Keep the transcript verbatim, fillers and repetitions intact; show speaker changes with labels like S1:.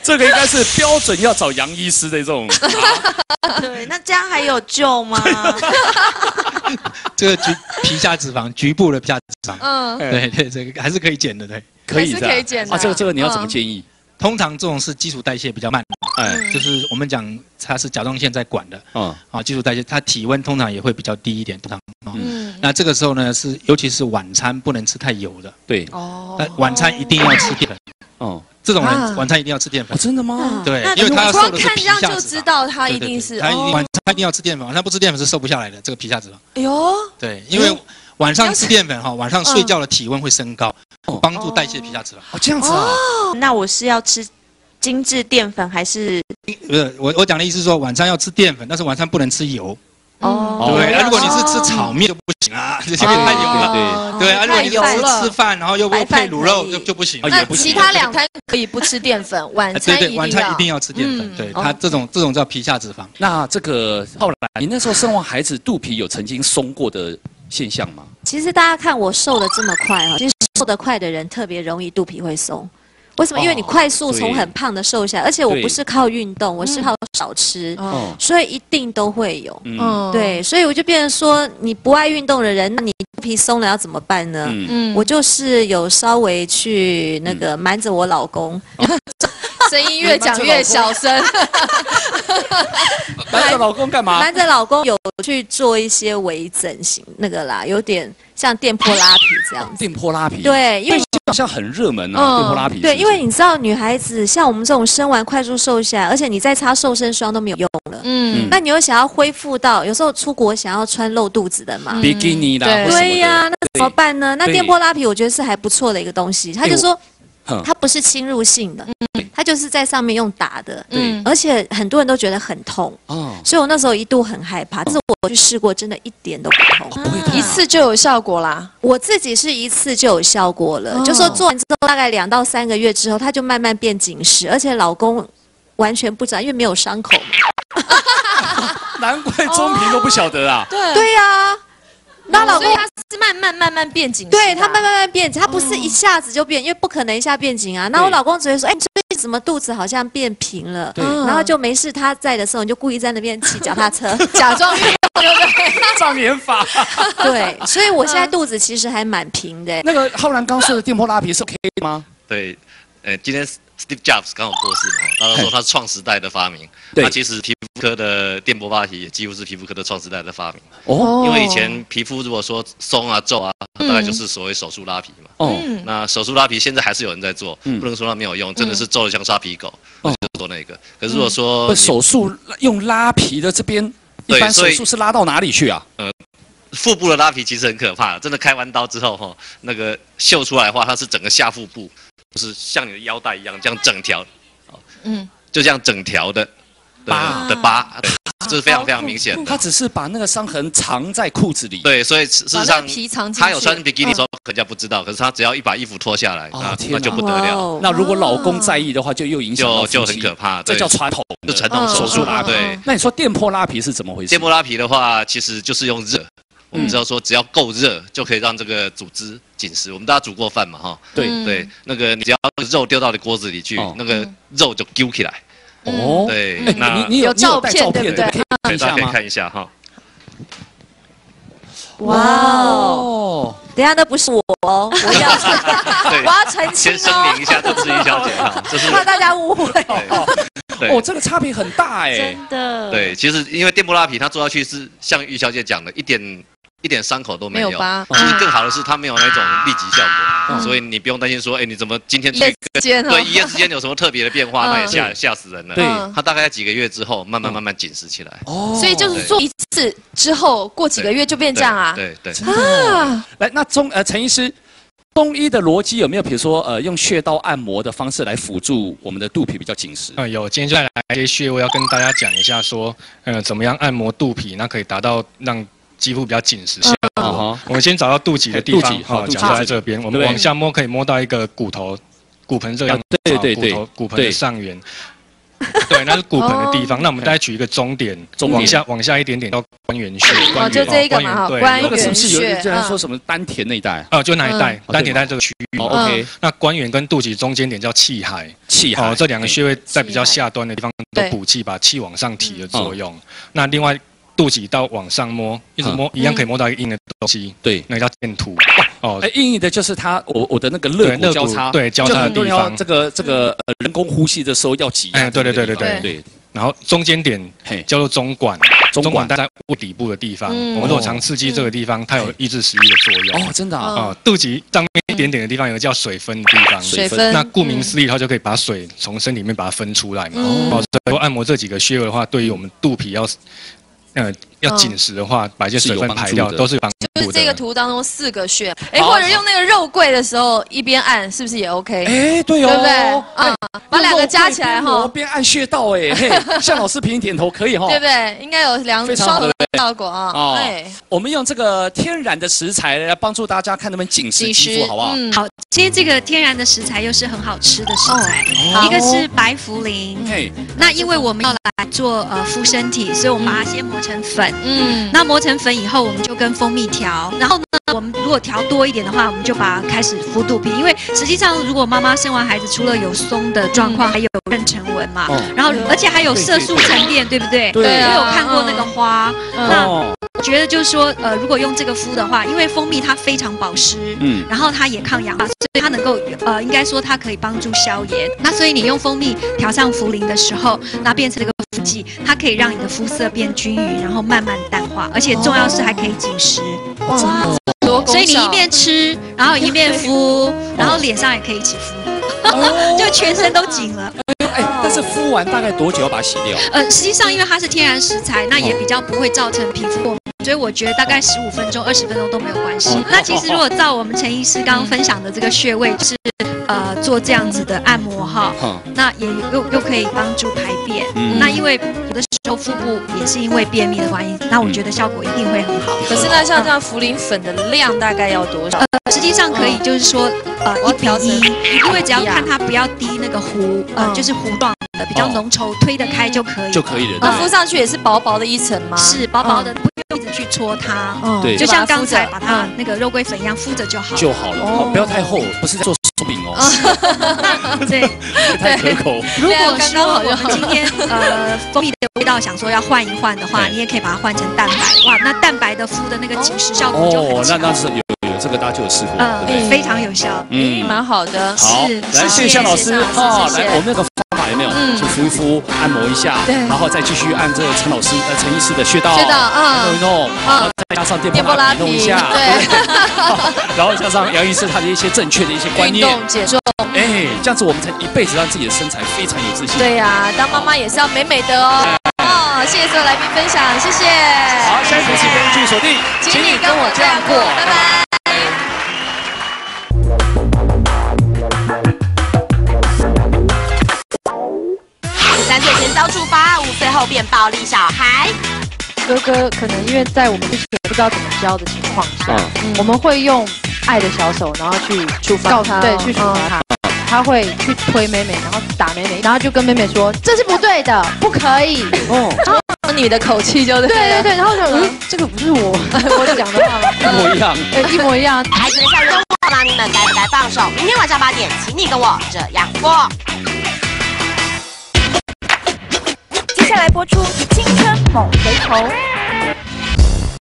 S1: 这个应该是标准要找杨医师的这种。
S2: 啊、对，那这样还有救吗？
S3: 这个局皮下脂肪，局部的皮下脂肪，
S4: 嗯，
S3: 对对，这个还是可以减的，对，
S1: 可以的，
S4: 可以减的
S1: 啊。这个这个你要怎么建议？
S3: 通常这种是基础代谢比较慢，哎，
S4: 嗯
S3: 就是我们讲它是甲状腺在管的，
S1: 嗯，
S3: 啊，基础代谢，它体温通常也会比较低一点，通常，
S4: 嗯，
S3: 那这个时候呢是，尤其是晚餐不能吃太油的，
S1: 对，
S4: 哦，
S3: 那晚餐一定要吃淀粉，哦，这种人晚餐一定要吃淀粉，
S1: 真的吗？
S3: 对，因为他要瘦的是皮下脂肪，
S4: 看这样就知道他一定是，
S3: 他一定晚餐一定要吃淀粉，晚上不吃淀粉是瘦不下来的，这个皮下脂肪，
S4: 哎呦，
S3: 对，因为晚上吃淀粉哈，晚上睡觉的体温会升高，帮助代谢皮下脂肪，
S1: 哦，这样子啊，
S2: 那我是要吃精致淀粉还是？
S3: 不是，我我讲的意思是说晚上要吃淀粉，但是晚上不能吃油。
S2: 哦，
S3: 对，如果你是吃炒面就不行啊，这些太油了。对，啊，如果你是吃吃饭，然后又又配卤肉就就不行。
S4: 那其他两餐可以不吃淀粉，晚餐
S3: 对对，晚餐一定要吃淀粉。对，它这种这种叫皮下脂肪。
S1: 那这个后来你那时候生完孩子，肚皮有曾经松过的现象吗？
S2: 其实大家看我瘦的这么快哈，其实瘦得快的人特别容易肚皮会松。为什么？因为你快速从很胖的瘦下来，而且我不是靠运动，我是靠少吃，所以一定都会有。嗯，对，所以我就变成说，你不爱运动的人，那你肚皮松了要怎么办呢？嗯，我就是有稍微去那个瞒着我老公。
S4: 声音越讲越小声。
S1: 瞒着老公干嘛？
S2: 瞒着老公有去做一些微整形那个啦，有点像电波拉皮这样子。
S1: 电波拉皮。
S2: 对，因为
S1: 好像很热门啊，电波拉皮。
S2: 对，因为你知道女孩子像我们这种生完快速瘦下来，而且你再擦瘦身霜都没有用了。嗯。那你又想要恢复到，有时候出国想要穿露肚子的嘛？
S1: 比基尼啦。
S2: 对呀，那怎么办呢？那电波拉皮我觉得是还不错的一个东西。他就说。它不是侵入性的，嗯、它就是在上面用打的，嗯，而且很多人都觉得很痛，哦，所以我那时候一度很害怕，但是我去试过，真的一点都不痛，
S4: 哦、不会痛，一次就有效果啦。
S2: 我自己是一次就有效果了，哦、就说做完之后大概两到三个月之后，它就慢慢变紧实，而且老公完全不知道，因为没有伤口嘛。
S1: 难怪中平都不晓得啊。
S4: 对
S2: 对呀。那老公
S4: 他是慢慢慢慢变紧，
S2: 对他慢慢慢慢变紧，他不是一下子就变，因为不可能一下变紧啊。那我老公只会说，哎，你最近怎么肚子好像变平了？对，然后就没事，他在的时候你就故意在那边骑脚踏车，
S4: 假装运动，对不对？
S1: 障眼法。
S2: 对，所以我现在肚子其实还蛮平的。
S1: 那个浩然刚说的电波拉皮是 OK 吗？
S5: 对，呃，今天 Steve Jobs 刚好过世嘛，大家说他是创时代的发明。那其实皮肤科的电波拉皮也几乎是皮肤科的创时代的发明。哦。因为以前皮肤如果说松啊皱啊，大概就是所谓手术拉皮嘛。哦。那手术拉皮现在还是有人在做，不能说它没有用，真的是皱得像沙皮狗，就做那个。可是如果说
S1: 手术用拉皮的这边，一般手术是拉到哪里去啊？呃，
S5: 腹部的拉皮其实很可怕，真的开完刀之后哈，那个秀出来的话，它是整个下腹部。就是像你的腰带一样，这样整条，嗯，就这样整条的疤的疤，这是非常非常明显的。
S1: 他只是把那个伤痕藏在裤子里。
S5: 对，所以事实上，他有穿比基尼的时候，人家不知道，可是他只要一把衣服脱下来，那那就不得了。
S1: 那如果老公在意的话，就又影响到
S5: 就就很可怕。
S1: 这叫传统
S5: 的传统手术拉。对。
S1: 那你说电波拉皮是怎么回事？
S5: 电波拉皮的话，其实就是用热。我们知道说，只要够热，就可以让这个组织紧实。我们大家煮过饭嘛，哈，
S1: 对
S5: 对，那个你只要肉丢到你锅子里去，那个肉就揪起来。哦，对，
S1: 那你你有照片对不对？
S5: 可以大家可以看一下哈。
S2: 哇哦！等下那不是我哦，我要我要澄清哦。
S5: 先声明一下，这是于小姐哈，这是
S2: 怕大家误会。
S1: 哦，这个差别很大哎，
S2: 真的。
S5: 对，其实因为电波拉皮，它做下去是像于小姐讲的，一点。一点伤口都没有，
S4: 没有疤。
S5: 其实更好的是它没有那种立即效果，所以你不用担心说，哎，你怎么今天对一夜之间有什么特别的变化，那也吓吓死人了。
S1: 对，
S5: 它大概在几个月之后，慢慢慢慢紧实起来。
S4: 哦，所以就是做一次之后，过几个月就变这样啊？
S5: 对对。
S4: 啊，
S1: 来，那中呃陈医师，中医的逻辑有没有比如说呃用穴道按摩的方式来辅助我们的肚皮比较紧实？
S6: 嗯，有，今天就来一些穴位要跟大家讲一下，说呃怎么样按摩肚皮，那可以达到让肌肤比较紧实。好，我们先找到肚脐的地方，好，脚在这边，我们往下摸，可以摸到一个骨头、骨盆这样，
S1: 对对对，
S6: 骨头、骨盆的上缘。 对，那是骨盆的地方。那我们再举一个中点，往下往下一点点到关元穴。
S4: 哦，就这一个嘛，
S6: 对，
S4: 关
S1: 那个是不
S4: 元
S1: 是有
S4: 穴？
S1: 人说什么丹田那一带？
S6: 哦，就那一带，丹田在这个区域。
S1: 哦 OK。
S6: 那关元跟肚脐中间点叫气海，
S1: 气海。
S6: 哦，这两个穴位在比较下端的地方都补气，把气往上提的作用。那另外。肚脐到往上摸，一直摸，一样可以摸到一个硬的东西。对，那个叫剑突。
S1: 哦，哎，硬硬的就是它，我我的那个肋骨交叉，
S6: 对，交叉的地方。
S1: 这个这个呃人工呼吸的时候要挤。
S6: 哎，对对对对对对。然后中间点叫做中脘，中脘在胃底部的地方。我们如果常刺激这个地方，它有抑制食欲的作用。
S1: 哦，真的啊。
S6: 哦，肚脐上面一点点的地方有个叫水分的地方。
S4: 水分。
S6: 那顾名思义，它就可以把水从身体里面把它分出来嘛。哦，所以按摩这几个穴位的话，对于我们肚皮要。呃，要紧实的话，把一些水分排掉，都是有帮助的。
S4: 就是这个图当中四个穴，哎，或者用那个肉桂的时候一边按，是不是也 OK？
S1: 哎，对哦，
S4: 对不对？啊，把两个加起来哈，
S1: 边按穴道，哎，嘿，向老师频频点头，可以哈，
S4: 对不对？应该有两双的效果啊。哦，
S1: 我们用这个天然的食材来帮助大家看能不能紧实肌肤，好不好？
S2: 好，今天这个天然的食材又是很好吃的食材，一个是白茯苓，那因为我们要来做呃敷身体，所以我们把它先磨成粉，嗯，那磨成粉以后，我们就跟蜂蜜调，然后呢，我们如果调多一点的话，我们就把它开始敷肚皮，因为实际上如果妈妈生完孩子，除了有松的状况，还有妊娠纹嘛，然后而且还有色素沉淀，对不对？对，我有看过那个花，那我觉得就是说，呃，如果用这个敷的话，因为蜂蜜它非常保湿，嗯，然后它也抗氧化，所以它能够呃，应该说它可以帮助消炎。那所以你用蜂蜜调上茯苓的时候，那变成了一个敷剂，它可以让你的肤色变均匀，然后慢慢淡化，而且重要是还可以紧实。哇，所以你一边吃，然后一边敷，然后脸上也可以一起敷，就全身都紧了。
S1: 哎，但是敷完大概多久要把它洗掉？
S2: 呃，实际上因为它是天然食材，那也比较不会造成皮肤过敏。所以我觉得大概十五分钟、二十分钟都没有关系。那其实如果照我们陈医师刚刚分享的这个穴位是，呃，做这样子的按摩哈，那也又又可以帮助排便。那因为有的时候腹部也是因为便秘的关系，那我觉得效果一定会很好。
S4: 可是那像这样茯苓粉的量大概要多少？
S2: 呃，实际上可以就是说，呃，一比一，因为只要看它不要滴那个糊，呃，就是糊状的，比较浓稠，推得开就可以。
S1: 就可以了。
S4: 那敷上去也是薄薄的一层吗？
S2: 是薄薄的。一直去搓它，对，就像刚才把它那个肉桂粉一样敷着就好，
S1: 就好了，不要太厚，不是在做松饼哦。
S2: 对，
S1: 太可口。
S2: 如果说我们今天呃蜂蜜的味道想说要换一换的话，你也可以把它换成蛋白，哇，那蛋白的敷的那个紧实效果就很强。
S1: 哦，那那是有有这个大家就有试过，对不对？
S2: 非常有效，
S4: 嗯，蛮好的。
S1: 好，来谢谢向老师哦，来我们那个。有没有？就敷一敷，按摩一下，对，然后再继续按这个陈老师、呃陈医师的穴道，
S4: 穴道啊，
S1: 弄一弄，然后再加上电波拉皮弄一下，对，然后加上杨医师他的一些正确的一些观念，
S4: 运动减重，
S1: 哎，这样子我们才一辈子让自己的身材非常有自信。
S4: 对呀，当妈妈也是要美美的哦。哦，谢谢所有来宾分享，谢谢。
S1: 好，下一期请继续锁定，
S4: 请你跟我这样过，拜拜。
S7: 三岁前遭处罚，五岁后变暴力小孩。
S8: 哥哥可能因为在我们之前不知道怎么教的情况下，嗯、我们会用爱的小手，然后去
S4: 处罚他，
S8: 对，去处罚他。嗯、他会去推妹妹，然后打妹妹，然后就跟妹妹说这是不对的，不可以。哦，
S4: 你的口气就对。
S8: 对对对，然后我想，嗯，这个不是我我讲的话吗？
S1: 一模一样，
S8: 对，一模一样。
S7: 孩子们校园过吗？你们该不该放手？明天晚上八点，请你跟我这样过。接下来播出《青春猛回头》。